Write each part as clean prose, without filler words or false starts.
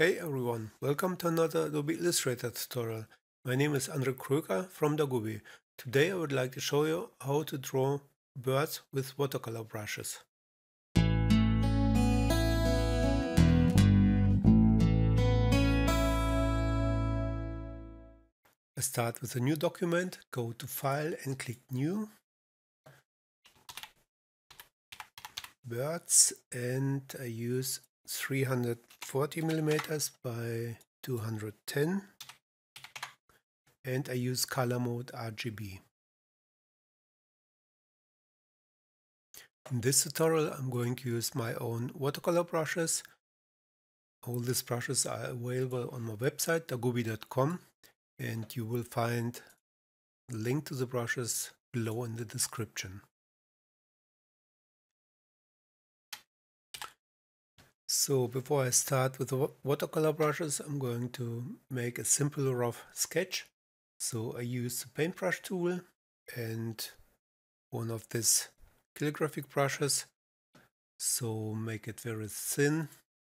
Hey everyone, welcome to another Adobe Illustrator tutorial. My name is Andre Kröger from Dagubi. Today I would like to show you how to draw birds with watercolor brushes. I start with a new document, go to File and click New, Birds, and I use 340 millimeters by 210 and I use color mode RGB. In this tutorial I'm going to use my own watercolor brushes. All these brushes are available on my website dagubi.com and you will find the link to the brushes below in the description. So before I start with the watercolor brushes, I'm going to make a simple rough sketch. So I use the paintbrush tool and one of these calligraphic brushes. So make it very thin.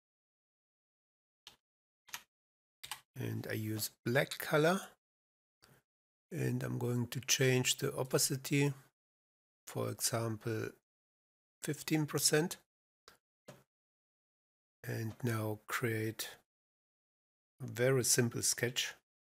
And I use black color. And I'm going to change the opacity, for example, 15%. And now create a very simple sketch.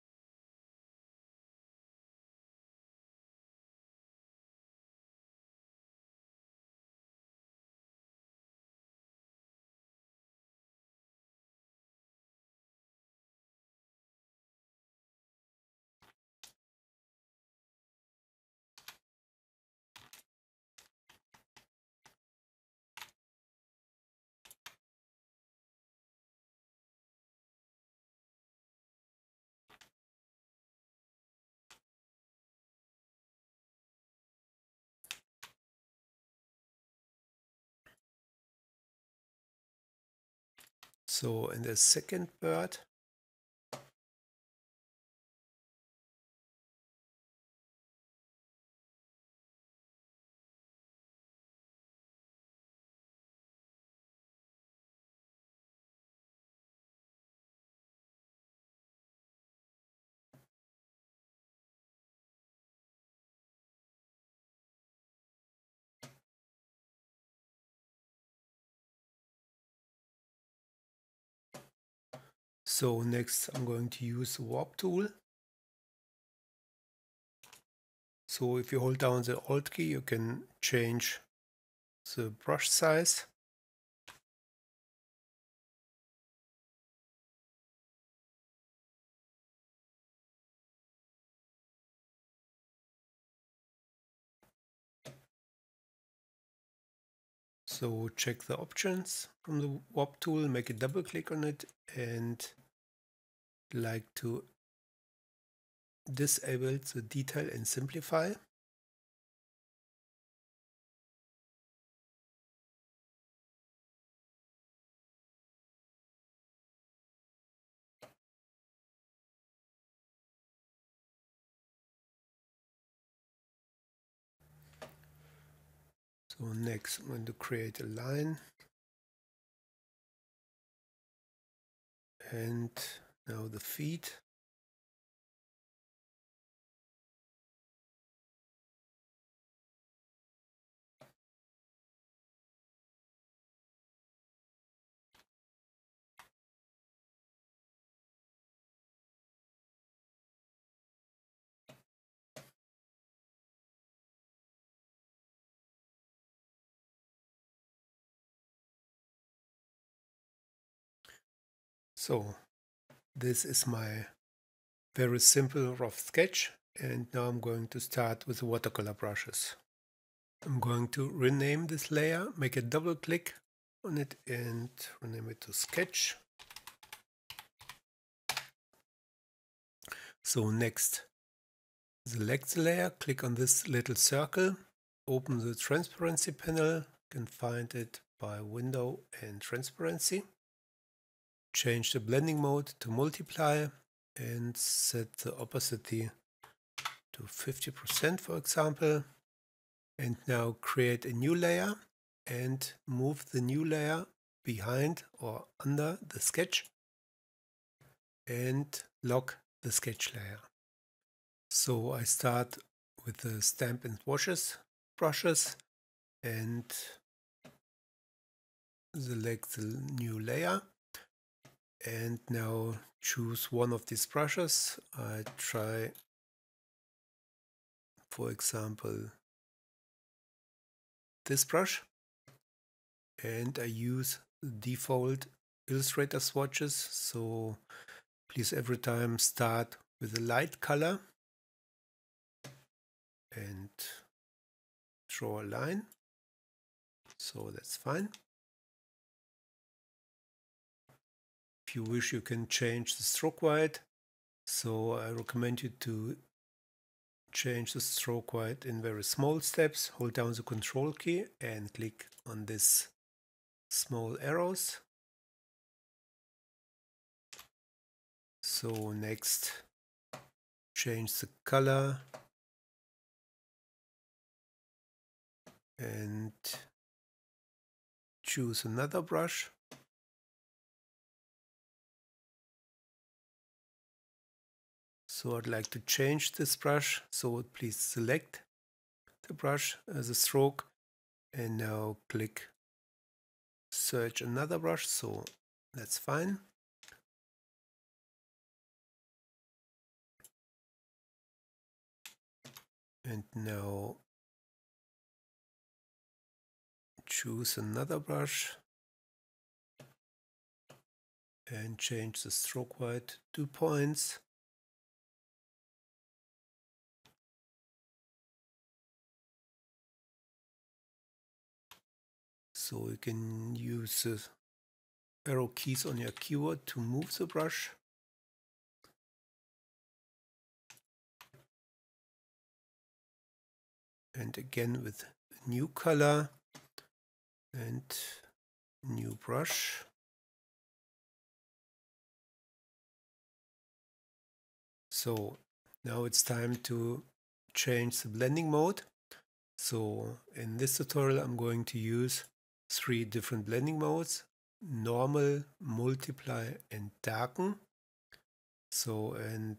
So in the second bird, so next I'm going to use the warp tool. So if you hold down the Alt key, you can change the brush size. So check the options from the warp tool, make a double click on it and like to disable the detail and simplify. So next I'm going to create a line and now the feet. So this is my very simple rough sketch, and now I'm going to start with the watercolor brushes. I'm going to rename this layer, make a double click on it and rename it to sketch. So next, select the layer, click on this little circle, open the transparency panel, you can find it by window and transparency. Change the blending mode to multiply and set the opacity to 50%, for example. And now create a new layer and move the new layer behind or under the sketch. and lock the sketch layer. So I start with the stamp and washes brushes and select the new layer, and now choose one of these brushes. I try, for example, this brush, and I use default Illustrator swatches, so please every time start with a light color and draw a line, so that's fine. If you wish, you can change the stroke weight, so I recommend you to change the stroke weight in very small steps. Hold down the control key and click on this small arrows. So next, change the color and choose another brush. So I'd like to change this brush, so please select the brush as a stroke and now click search another brush, so that's fine. And now choose another brush and change the stroke weight 2 points. So you can use the arrow keys on your keyboard to move the brush. And again with a new color and new brush. So now it's time to change the blending mode. So in this tutorial I'm going to use 3 different blending modes: normal, multiply and darken. So, and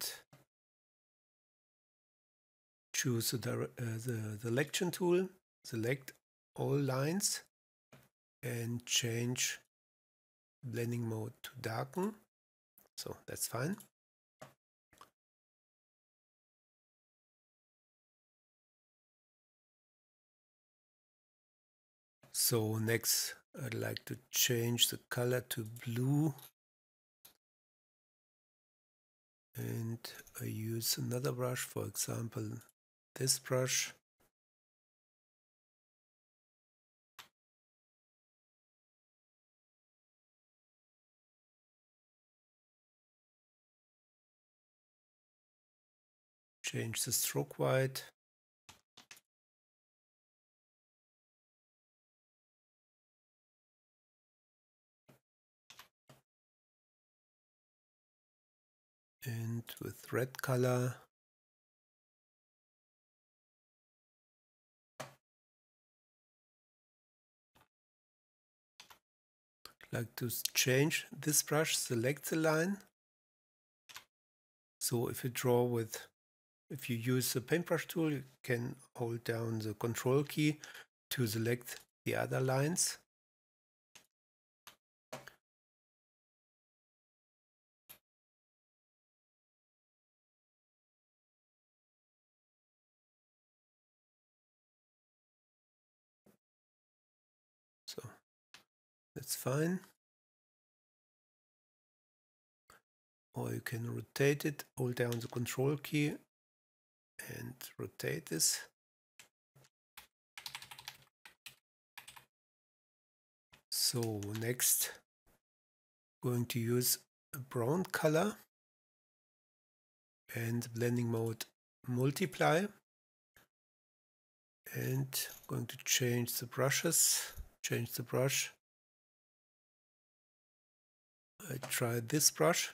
choose the selection tool, select all lines and change blending mode to darken. So that's fine. So next I'd like to change the color to blue, and I use another brush, for example this brush. Change the stroke weight. And with red color, like to change this brush, select the line. So if you use the paintbrush tool, you can hold down the control key to select the other lines. So that's fine. Or you can rotate it, hold down the control key and rotate this. So next, going to use a brown color and blending mode multiply, and going to change the brushes, change the brush. I try this brush.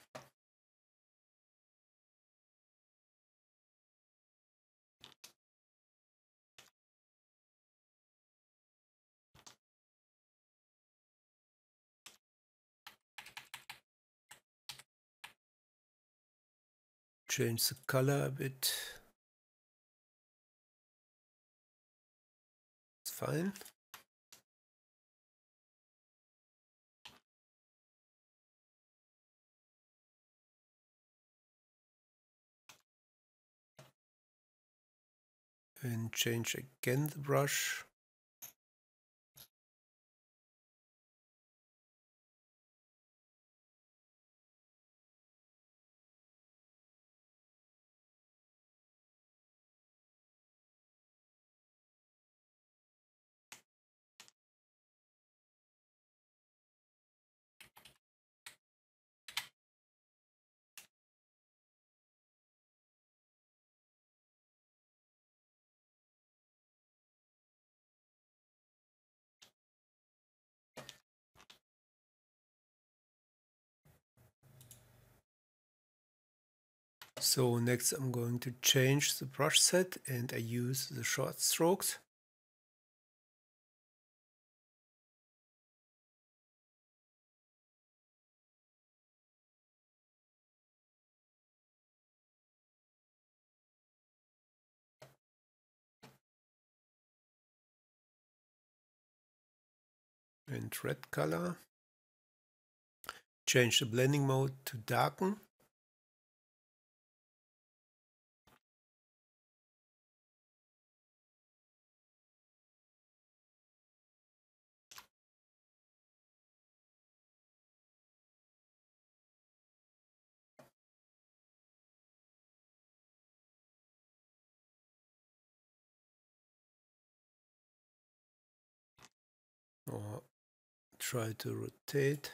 change the color a bit. It's fine. And change again the brush. So next I'm going to change the brush set and I use the short strokes. And red color. Change the blending mode to darken. Or try to rotate.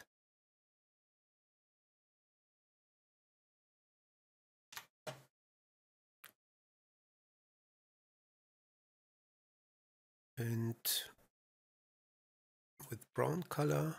And with brown color.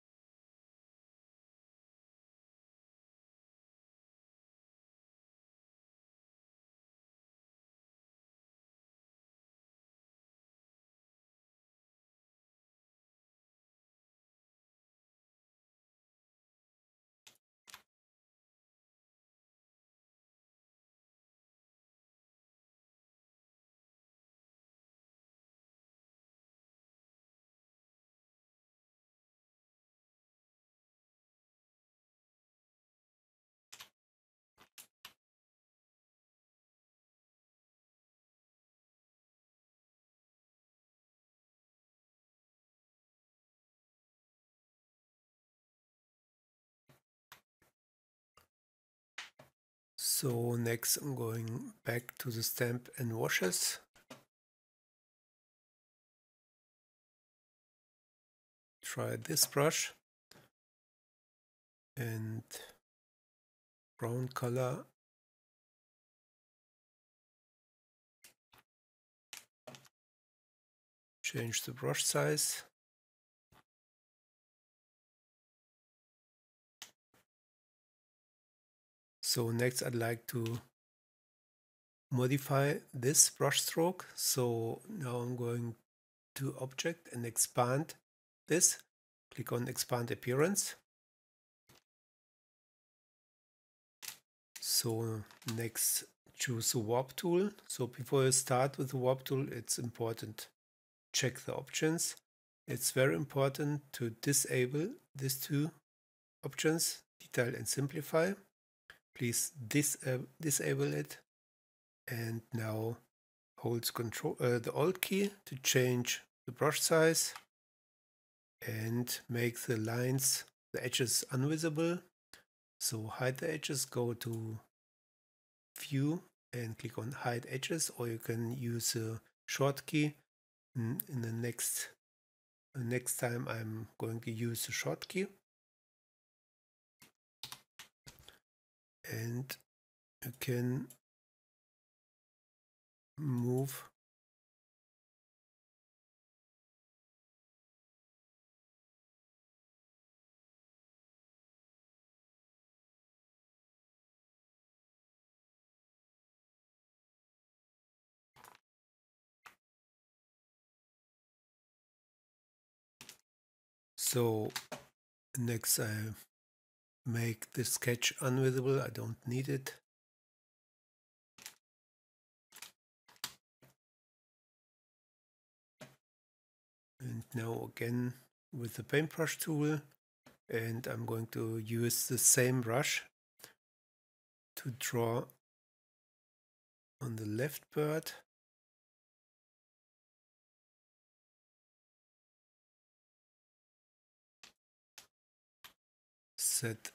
So next I'm going back to the stamp and washes. Try this brush and brown color. Change the brush size. So next I'd like to modify this brush stroke. So now I'm going to Object and expand this. Click on Expand Appearance. So next choose the Warp tool. So before you start with the Warp tool, it's important check the options. It's very important to disable these two options, Detail and Simplify. Please disable it, and now hold the Alt key to change the brush size and make the lines, the edges invisible. So hide the edges, go to View and click on Hide Edges, or you can use the Short key. In the next time I'm going to use the Short key. And you can move so next I make the sketch invisible. I don't need it. And now again with the paintbrush tool, and I'm going to use the same brush to draw on the left bird. Set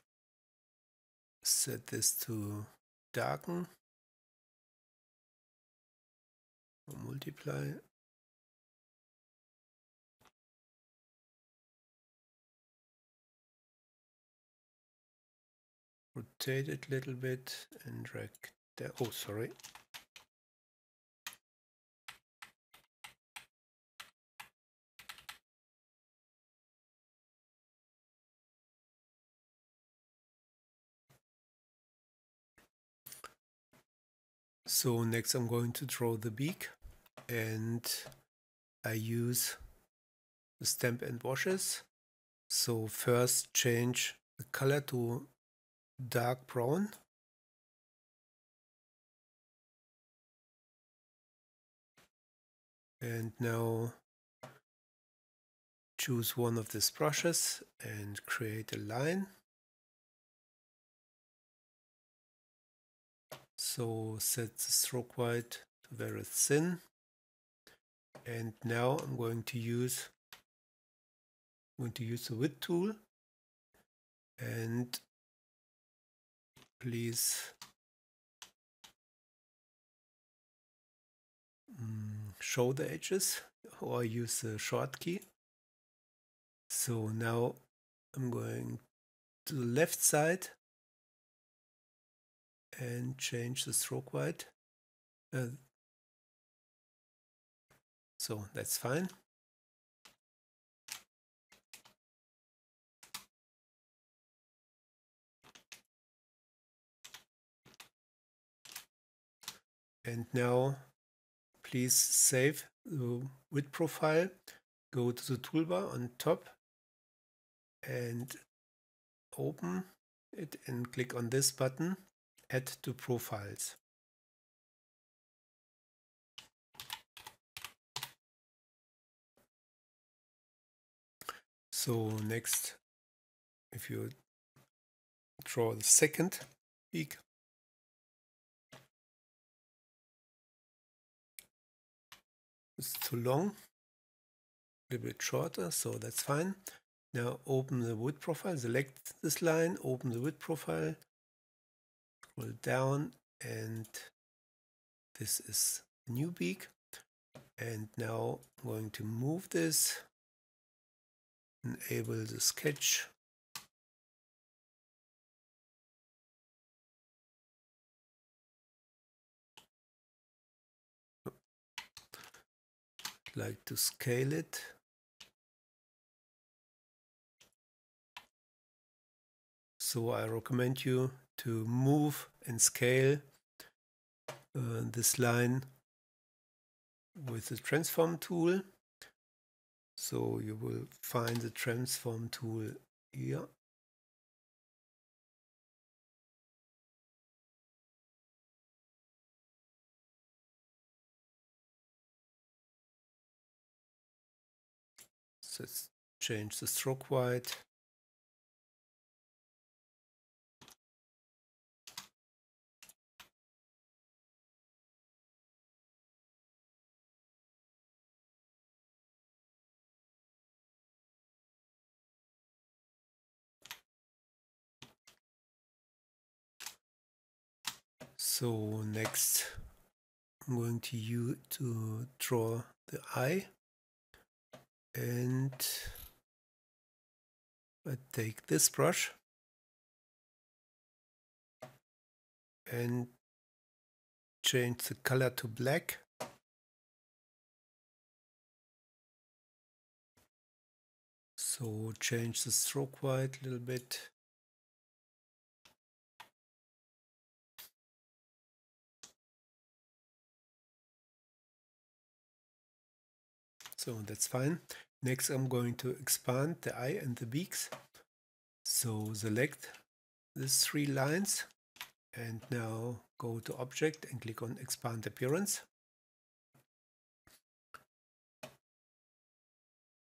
this to darken or multiply. Rotate it a little bit and drag down. Oh, sorry. So next I'm going to draw the beak, and I use the stamp and washes. So first change the color to dark brown. And now choose one of these brushes and create a line. So set the stroke weight to very thin. And now I'm going to use the width tool, and please show the edges, or use the short key. So now I'm going to the left side and change the stroke weight. So that's fine. And now please save the width profile. Go to the toolbar on top and open it and click on this button, Add to Profiles. So next, if you draw the second beak, it's too long, a little bit shorter, so that's fine. Now open the width profile, select this line, open the width profile, scroll down, and this is the new beak. And now I'm going to move this, enable the sketch. Like to scale it. So I recommend you to move and scale this line with the transform tool. So you will find the transform tool here. So let's change the stroke weight. So next I'm going to draw the eye, and I take this brush and change the color to black. So change the stroke weight a little bit. So that's fine. Next I'm going to expand the eye and the beaks. So select these three lines and now go to Object and click on Expand Appearance.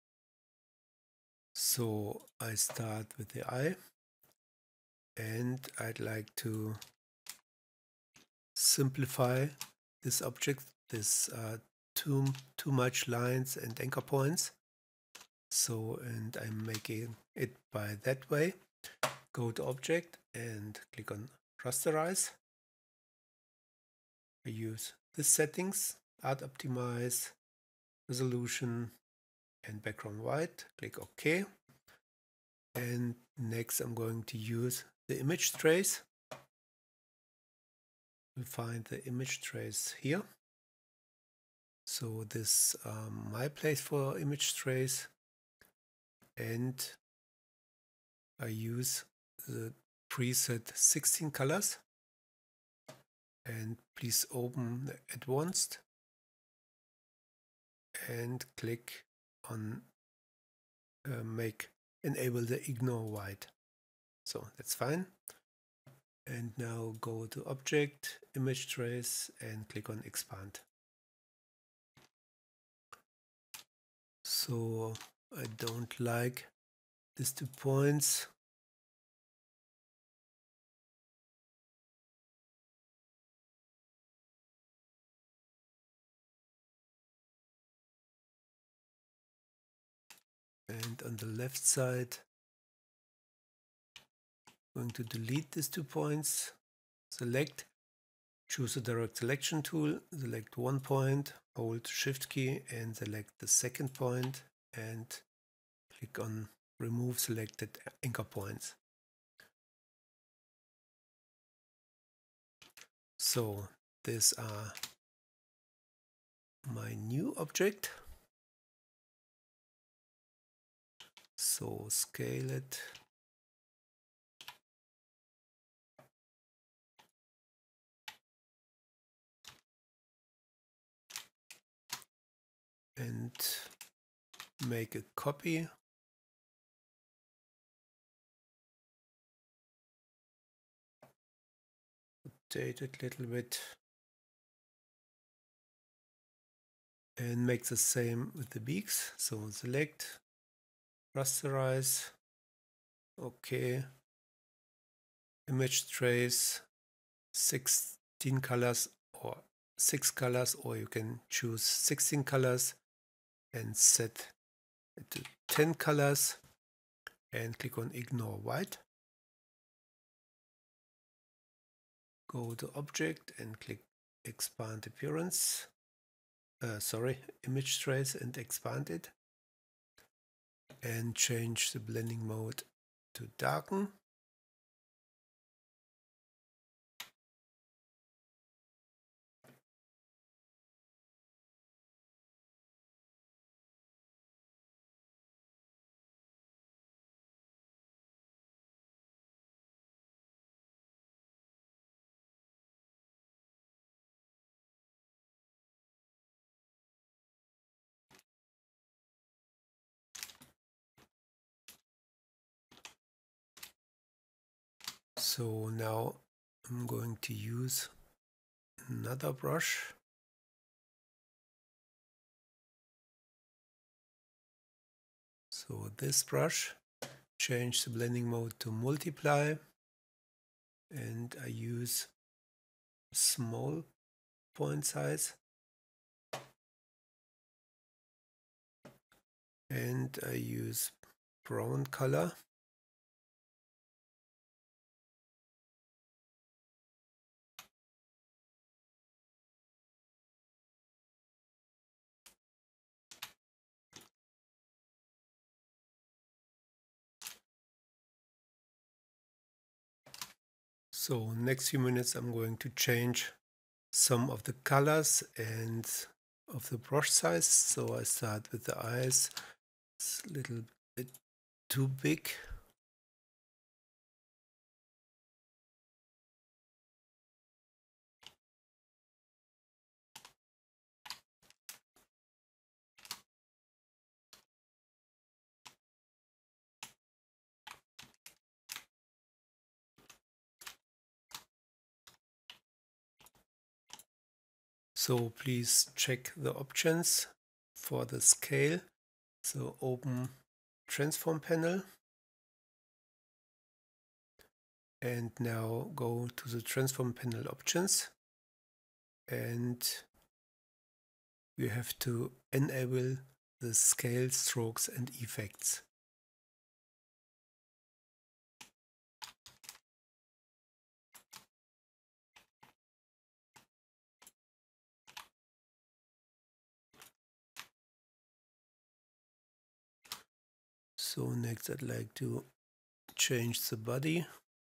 So I start with the eye, and I'd like to simplify this object. This too much lines and anchor points. So, and I'm making it by that way. Go to Object and click on Rasterize. I use the settings, Art Optimize, Resolution, and Background White. Click OK. And next I'm going to use the image trace. We'll find the image trace here. So this my place for image trace, and I use the preset 16 colors, and please open the advanced and click on enable the ignore white. So that's fine. And now go to Object, Image Trace, and click on Expand. So I don't like these 2 points. And on the left side, I'm going to delete these 2 points. Select, choose the direct selection tool, select 1 point, hold Shift key and select the second point, and click on remove selected anchor points. So these are my new object. So scale it. And make a copy. Rotate it a little bit. And make the same with the beaks. So select, rasterize, OK. Image trace, 16 colors or 6 colors, or you can choose 16 colors and set it to 10 colors and click on ignore white. Go to Object and click expand appearance. Image trace, and expand it. And change the blending mode to darken. So now I'm going to use another brush. So this brush, change the blending mode to multiply, and I use small point size, and I use brown color. So next few minutes I'm going to change some of the colors and of the brush size. So I start with the eyes. It's a little bit too big. So please check the options for the scale. So open transform panel. And now go to the transform panel options, and you have to enable the scale, strokes and effects. So next I'd like to change the body.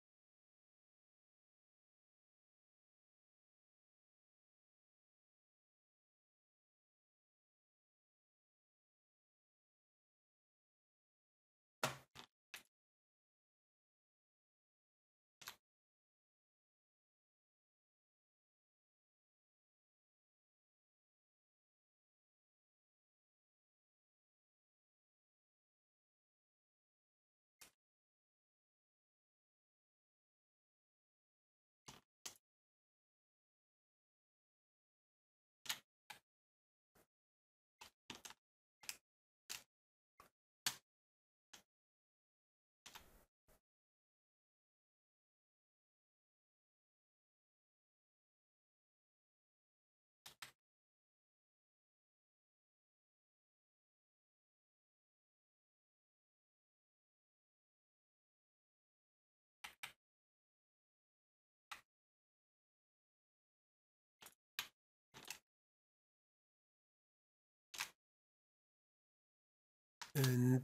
And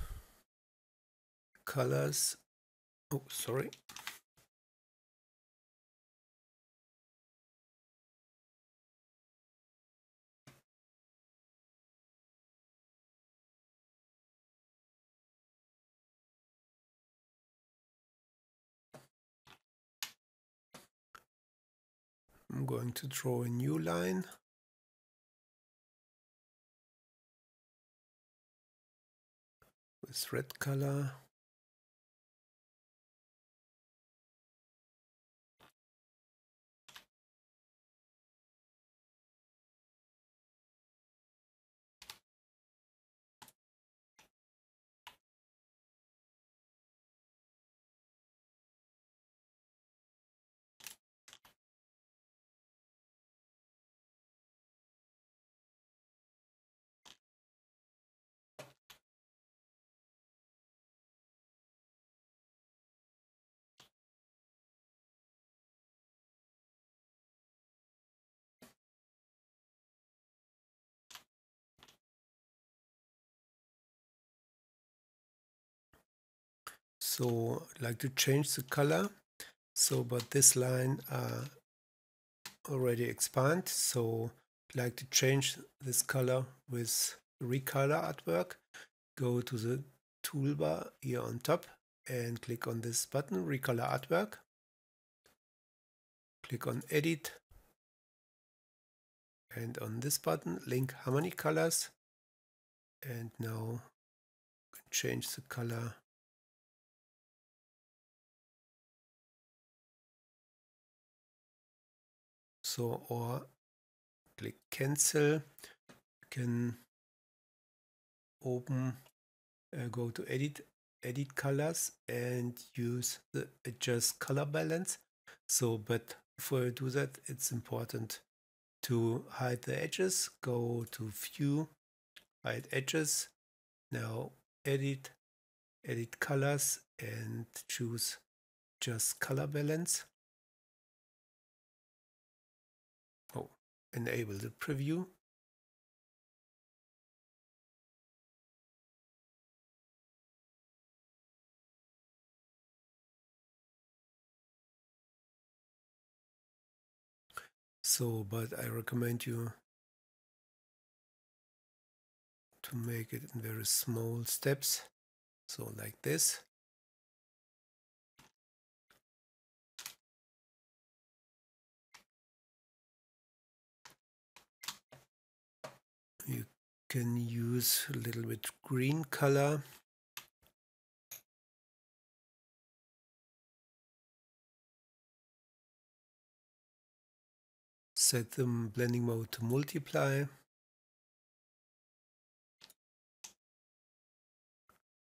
colors, oh sorry, I'm going to draw a new line. With red color. So I'd like to change the color. So, but this line already expand. So I'd like to change this color with recolor artwork. Go to the toolbar here on top and click on this button, recolor artwork. Click on edit. And on this button, link harmony colors. And now change the color. So, or click cancel. You can open, go to edit colors and use the adjust color balance. So, but before you do that, it's important to hide the edges. Go to view, hide edges. Now edit colors and choose just color balance. Oh, enable the preview. So, but I recommend you to make it in very small steps. So like this. You can use a little bit green color. Set the blending mode to multiply.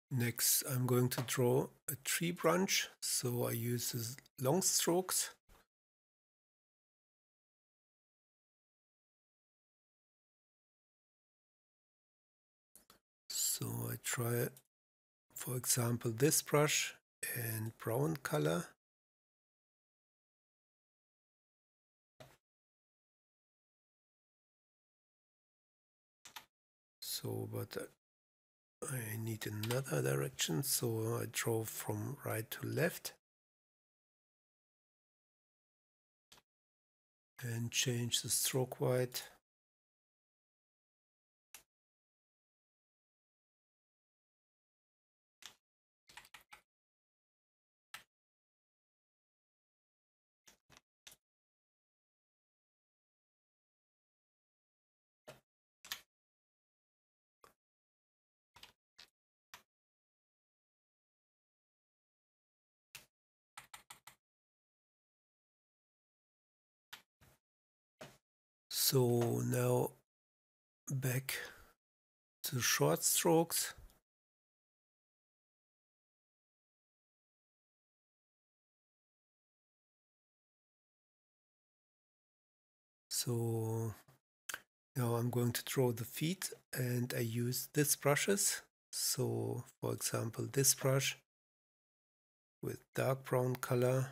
Next, I'm going to draw a tree branch, so I use the long strokes. So I try, for example, this brush and brown color. So, but I need another direction, so I draw from right to left and change the stroke weight. So now back to short strokes. So now I'm going to draw the feet and I use these brushes. So for example, this brush with dark brown color.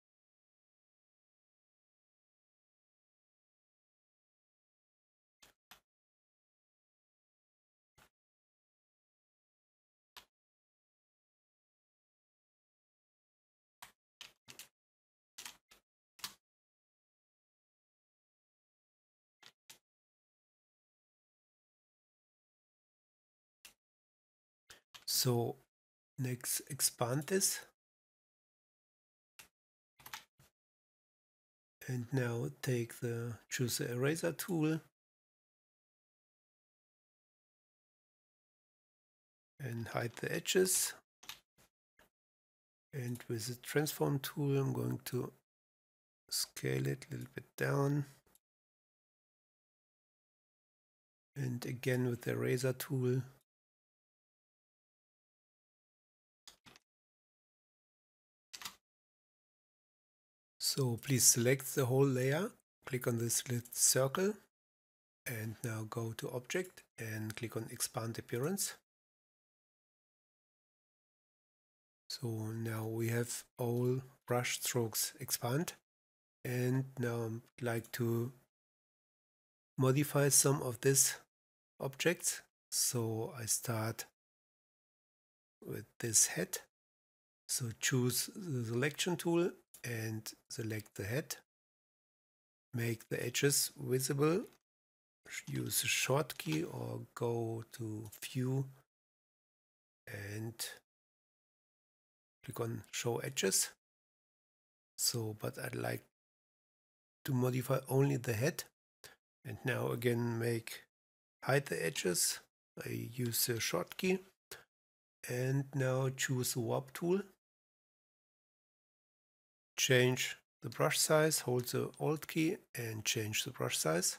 So next expand this. And now choose the eraser tool and hide the edges. And with the transform tool, I'm going to scale it a little bit down. And again with the eraser tool, so please select the whole layer, click on this little circle, and now go to Object and click on Expand Appearance. So now we have all brush strokes expand. And now I'd like to modify some of these objects. So I start with this head. So choose the selection tool and select the head. Make the edges visible. Use the short key or go to View and click on Show Edges. So, but I'd like to modify only the head. And now again hide the edges. I use the short key and now choose the warp tool. Change the brush size, hold the Alt key and change the brush size.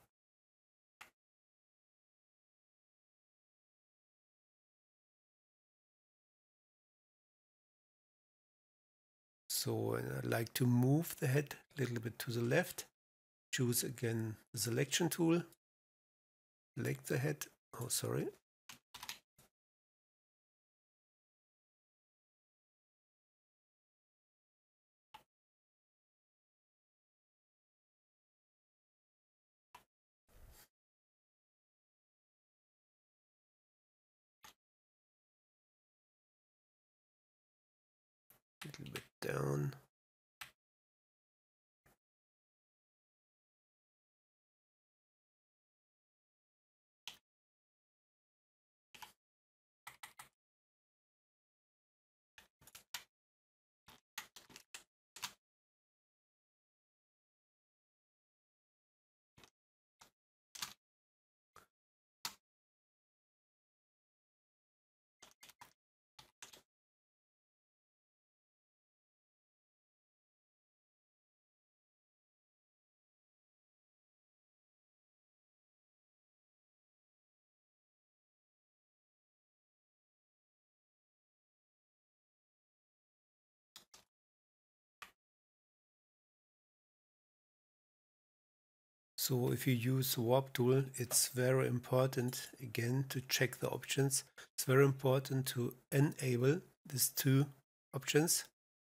So I'd like to move the head a little bit to the left. Choose again the selection tool. Select the head. Oh, sorry. A little bit down. So if you use the warp tool, it's very important again to check the options. It's very important to enable these two options.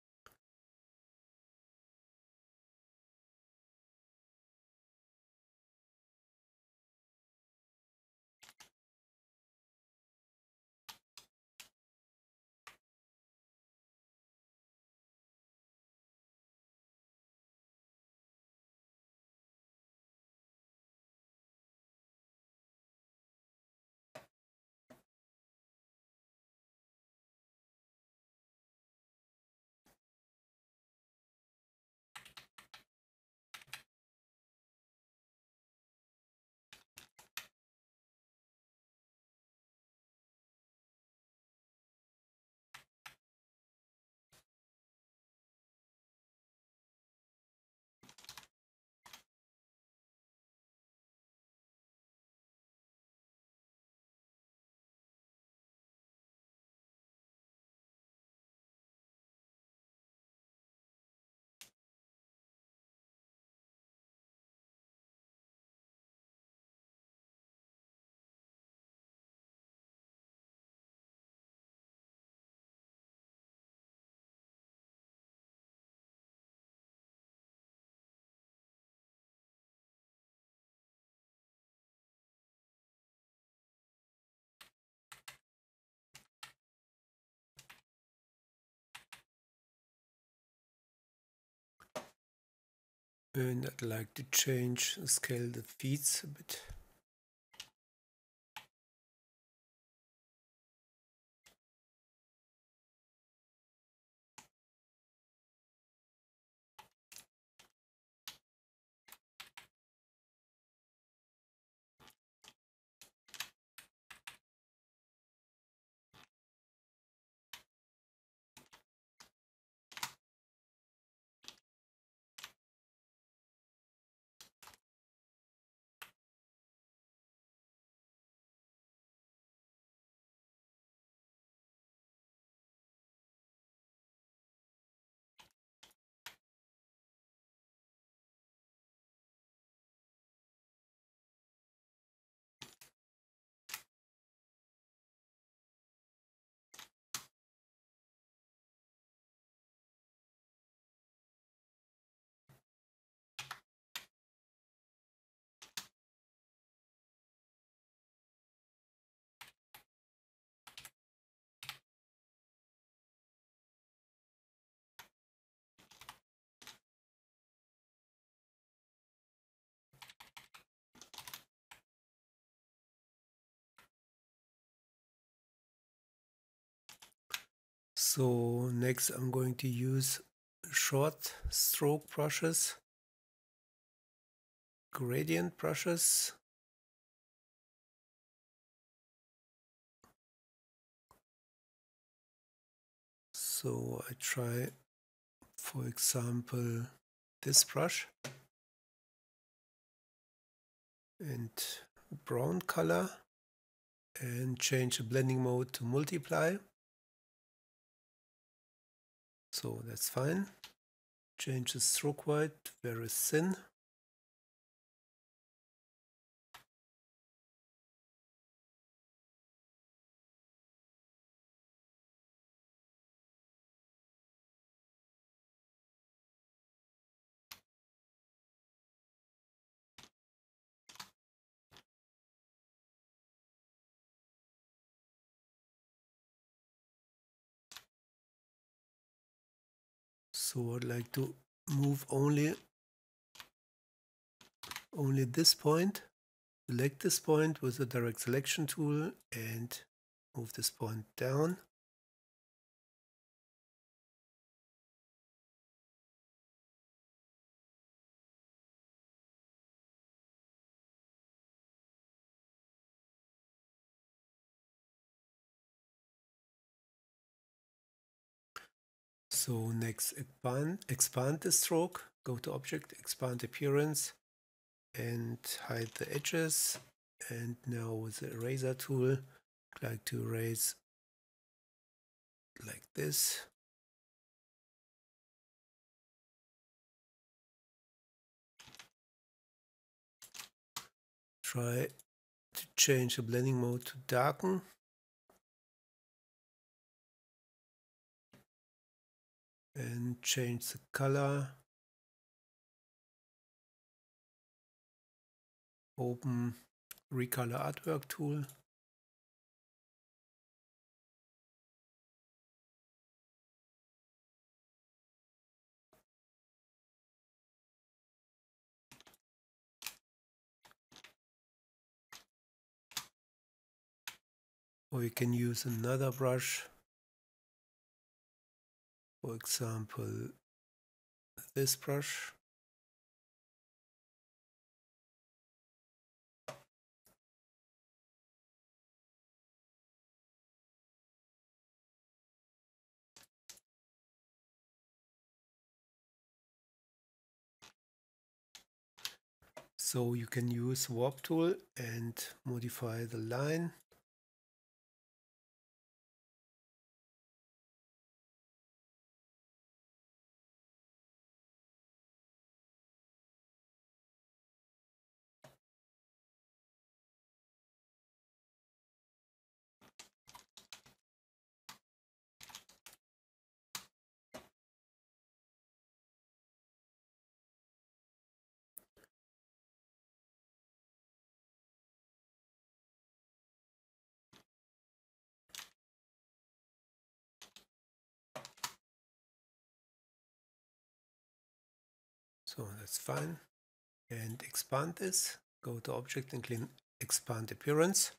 And I'd like to change the scale of the feeds a bit. So next I'm going to use short stroke brushes, gradient brushes. So I try, for example, this brush and brown color and change the blending mode to multiply. So that's fine. Change the stroke weight very thin. So I'd like to move only this point. Select this point with the direct selection tool and move this point down. So next, expand the stroke, go to Object, Expand Appearance, and hide the edges. And now with the eraser tool, I'd like to erase like this. try to change the blending mode to darken. And change the color. Open Recolor Artwork tool. Or you can use another brush. For example, this brush. So you can use warp tool and modify the line. So that's fine. And expand this. Go to Object and click Expand Appearance.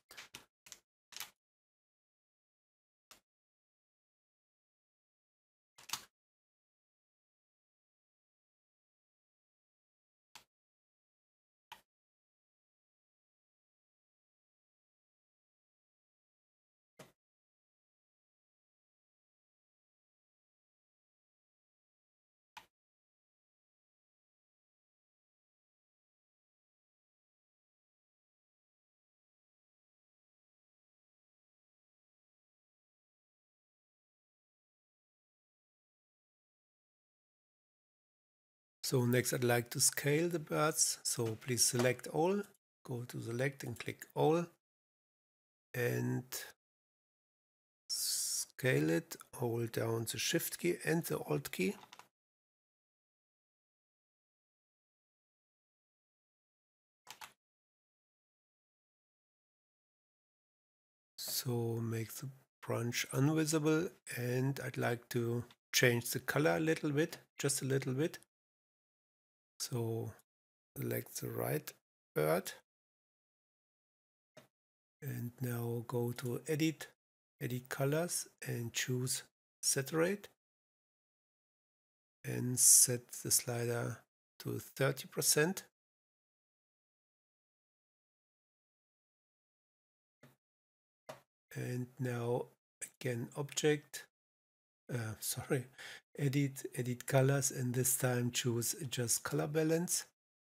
So next I'd like to scale the birds. So please select all, go to select and click all and scale it. Hold down the Shift key and the Alt key. So make the branch invisible, and I'd like to change the color a little bit, just a little bit. So select the right bird and now go to edit colors and choose saturate and set the slider to 30%. And now again object, edit colors, and this time choose adjust color balance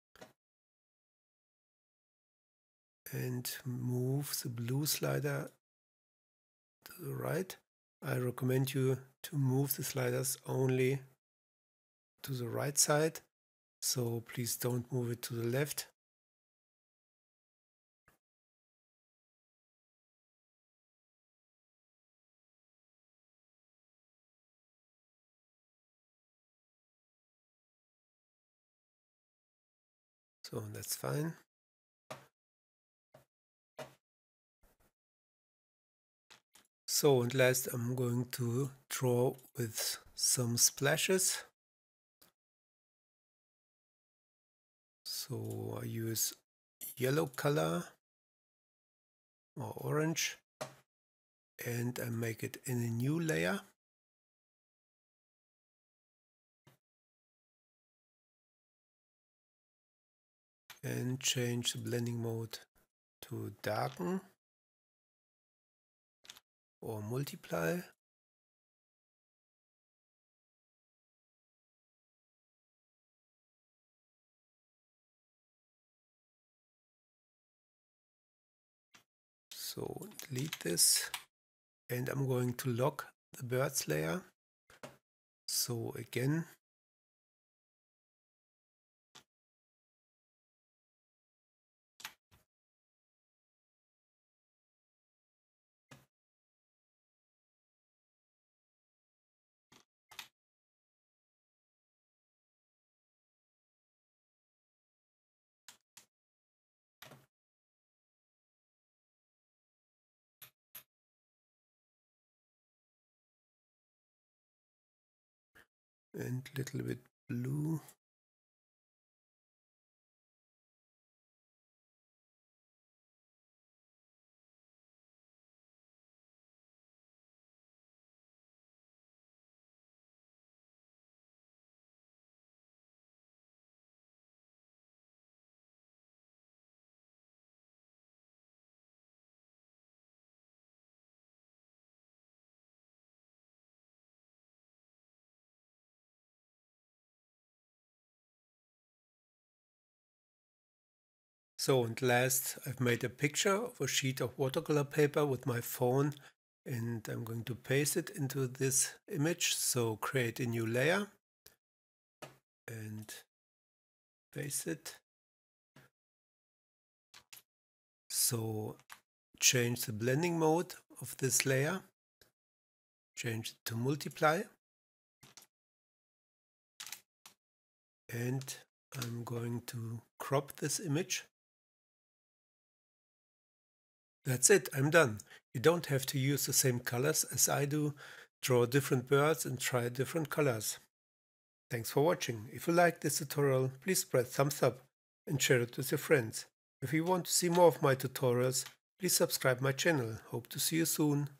and move the blue slider to the right. I recommend you to move the sliders only to the right side, so please don't move it to the left. So that's fine. So, and last I'm going to draw with some splashes. So I use yellow color or orange and I make it in a new layer. And change the blending mode to darken or multiply. So delete this, and I'm going to lock the birds layer. So again, and a little bit blue. So, and last, I've made a picture of a sheet of watercolor paper with my phone, and I'm going to paste it into this image. So create a new layer and paste it. So change the blending mode of this layer, change it to multiply, and I'm going to crop this image. That's it, I'm done. You don't have to use the same colors as I do. Draw different birds and try different colors. Thanks for watching. If you liked this tutorial, please press thumbs up and share it with your friends. If you want to see more of my tutorials, please subscribe my channel. Hope to see you soon.